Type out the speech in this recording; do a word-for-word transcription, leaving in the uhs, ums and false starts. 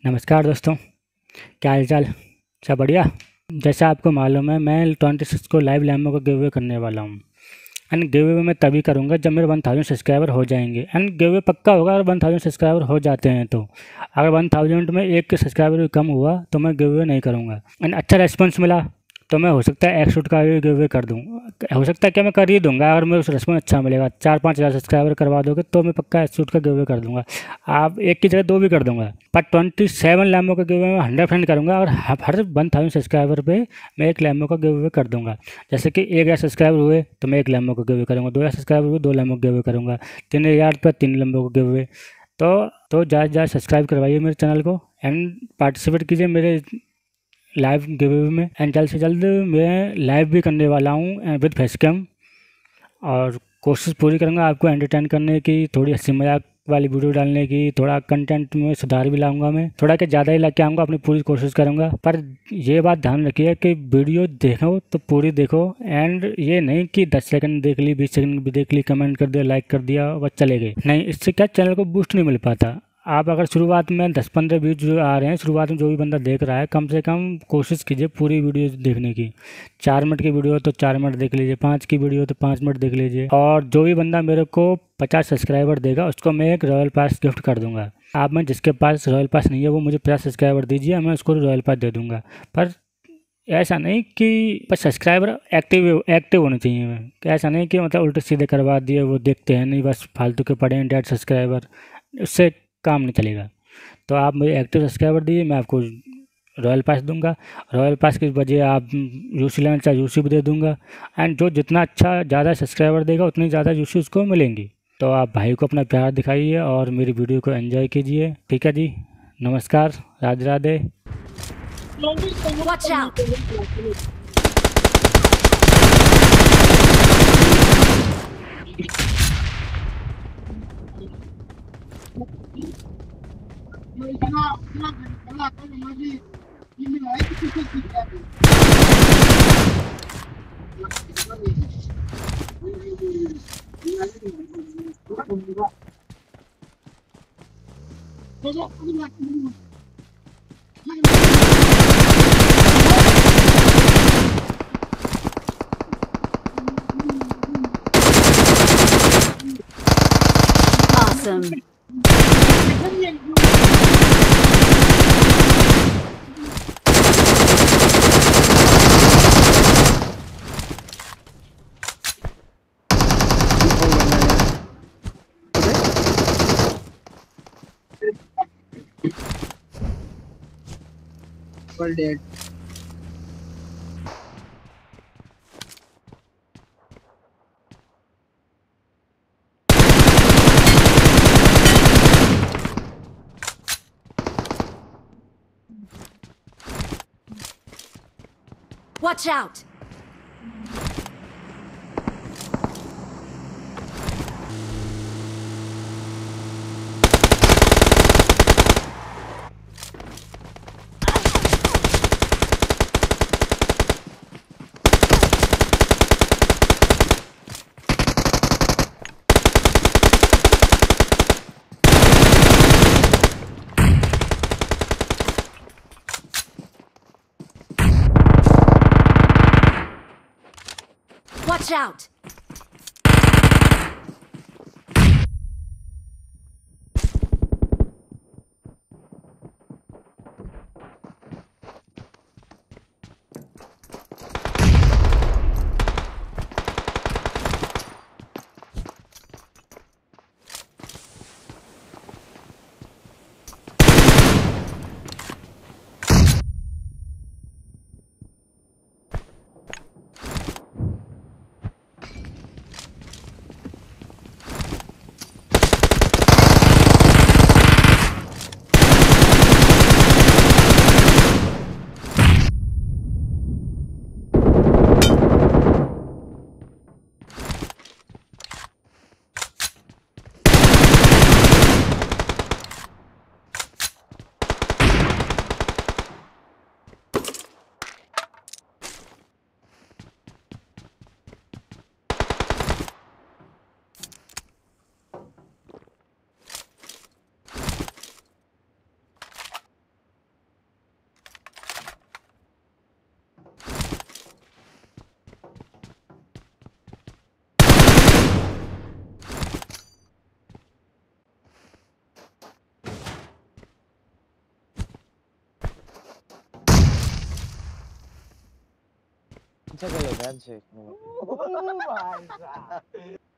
नमस्कार दोस्तों, क्या हाल चाल। सब बढ़िया। जैसा आपको मालूम है, मैं ट्वेंटी सिक्स को लाइव लैम्बो का गिव अवे करने वाला हूँ। एंड गिव अवे मैं तभी करूँगा जब मेरे वन थाउजेंड सब्सक्राइबर हो जाएंगे। एंड गिव अवे पक्का होगा अगर वन थाउजेंड सब्सक्राइबर हो जाते हैं तो। अगर वन थाउजेंड में एक के सब्सक्राइबर भी कम हुआ तो मैं गिव अवे नहीं करूँगा। एंड अच्छा रेस्पॉन्स मिला तो मैं हो सकता है एक शूट का भी गिव अवे कर दूँ। हो सकता है कि मैं कर ही दूंगा अगर मेरे उस रेस्पॉन्स अच्छा मिलेगा। चार पाँच हज़ार सब्सक्राइबर करवा दोगे तो मैं पक्का एक शूट का गिव अवे कर दूंगा। आप एक की जगह दो भी कर दूंगा, पर ट्वेंटी सेवन लैम्बो का गिव अवे मैं हंड्रेड परसेंट करूँगा। और हर वन थाउजेंड सब्सक्राइबर पे मैं एक लैम्बो का गिव अवे कर दूंगा। जैसे कि एक हज़ार सब्सक्राइबर हुए तो मैं एक लैम्बो का गिव अवे करूँगा, दो हज़ार सब्सक्राइबर हुए दो लैम्बो का गिव अवे करूँगा, तीन हज़ार पर तीन लैम्बो का गिव अवे। तो तो ज़्यादा से ज़्यादा सब्सक्राइब करवाइए मेरे चैनल को एंड पार्टिसिपेट कीजिए मेरे लाइव गिव अवे में। एंड जल्द से जल्द मैं लाइव भी करने वाला हूँ विद फेस कैम, और कोशिश पूरी करूँगा आपको एंटरटेन करने की, थोड़ी हंसी मजाक वाली वीडियो डालने की, थोड़ा कंटेंट में सुधार भी लाऊंगा। मैं थोड़ा के ज़्यादा ही लेके आऊँगा, अपनी पूरी कोशिश करूँगा। पर ये बात ध्यान रखिए कि वीडियो देखो तो पूरी देखो, एंड ये नहीं कि दस सेकंड देख ली, बीस सेकंड भी देख ली, कमेंट कर दिया, लाइक कर दिया, बस चले गए। नहीं, इससे क्या चैनल को बूस्ट नहीं मिल पाता। आप अगर शुरुआत में दस पंद्रह व्यूज जो आ रहे हैं, शुरुआत में जो भी बंदा देख रहा है, कम से कम कोशिश कीजिए पूरी वीडियो देखने की। चार मिनट की वीडियो तो चार मिनट देख लीजिए, पाँच की वीडियो तो पाँच मिनट देख लीजिए। और जो भी बंदा मेरे को पचास सब्सक्राइबर देगा उसको मैं एक रॉयल पास गिफ्ट कर दूंगा। आप में जिसके पास रॉयल पास नहीं है वो मुझे पचास सब्सक्राइबर दीजिए, मैं उसको रॉयल पास दे दूँगा। पर ऐसा नहीं कि बस सब्सक्राइबर एक्टिव एक्टिव होने चाहिए। ऐसा नहीं कि मतलब उल्टे सीधे करवा दिए, वो देखते हैं नहीं, बस फालतू के पड़े हैं डेड सब्सक्राइबर, उससे काम नहीं चलेगा। तो आप मुझे एक्टिव सब्सक्राइबर दीजिए, मैं आपको रॉयल पास दूंगा। रॉयल पास की वजह आप यूसी लेना चाहे यूसी भी दे दूंगा। एंड जो जितना अच्छा ज़्यादा सब्सक्राइबर देगा उतनी ज़्यादा यूसी उसको मिलेंगी। तो आप भाई को अपना प्यार दिखाइए और मेरी वीडियो को एंजॉय कीजिए। ठीक है जी, नमस्कार, Radhe Radhe. Watch out! Awesome. All dead. Watch out! Watch out! pizza ka le, handshake. Oh my god.